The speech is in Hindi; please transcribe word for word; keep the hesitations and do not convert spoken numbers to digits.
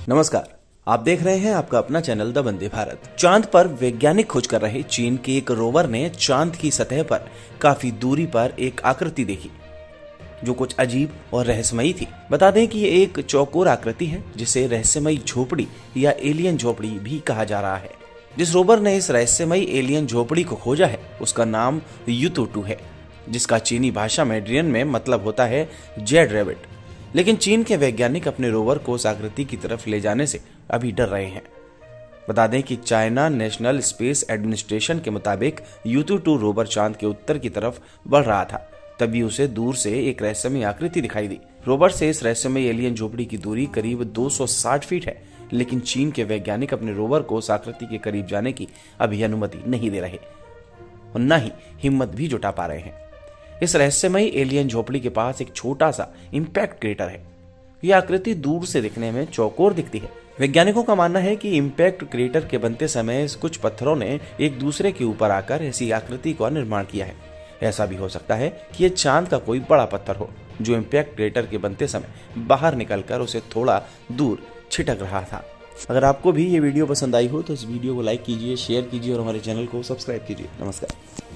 नमस्कार, आप देख रहे हैं आपका अपना चैनल द वंदे भारत। चांद पर वैज्ञानिक खोज कर रहे चीन के एक रोवर ने चांद की सतह पर काफी दूरी पर एक आकृति देखी जो कुछ अजीब और रहस्यमयी थी। बता दें कि ये एक चौकोर आकृति है जिसे रहस्यमयी झोपड़ी या एलियन झोपड़ी भी कहा जा रहा है। जिस रोवर ने इस रहस्यमयी एलियन झोपड़ी को खोजा है उसका नाम यूतोटू है, जिसका चीनी भाषा मैड्रियन में मतलब होता है जेड रैबिट। लेकिन चीन के वैज्ञानिक अपने रोवर को उस आकृति की तरफ ले जाने से अभी डर रहे हैं। बता दें कि चाइना नेशनल स्पेस एडमिनिस्ट्रेशन के मुताबिक यूतोटू रोवर चांद के उत्तर की तरफ बढ़ रहा था, तभी उसे दूर से एक रहस्यमयी आकृति दिखाई दी। रोवर से इस रहस्यमयी एलियन झोपड़ी की दूरी करीब दो सौ साठ फीट है, लेकिन चीन के वैज्ञानिक अपने रोवर को उस आकृति के करीब जाने की अभी अनुमति नहीं दे रहे और न ही हिम्मत भी जुटा पा रहे हैं। इस रहस्यमयी एलियन झोपड़ी के पास एक छोटा सा इंपैक्ट क्रेटर है। यह आकृति दूर से दिखने में चौकोर दिखती है। वैज्ञानिकों का मानना है कि इंपैक्ट क्रेटर के बनते समय कुछ पत्थरों ने एक दूसरे के ऊपर आकर ऐसी आकृति का निर्माण किया है। ऐसा भी हो सकता है कि यह चांद का कोई बड़ा पत्थर हो जो इंपैक्ट क्रेटर के बनते समय बाहर निकलकर उसे थोड़ा दूर छिटक रहा था। अगर आपको भी ये वीडियो पसंद आई हो तो इस वीडियो को लाइक कीजिए, शेयर कीजिए और हमारे चैनल को सब्सक्राइब कीजिए। नमस्कार।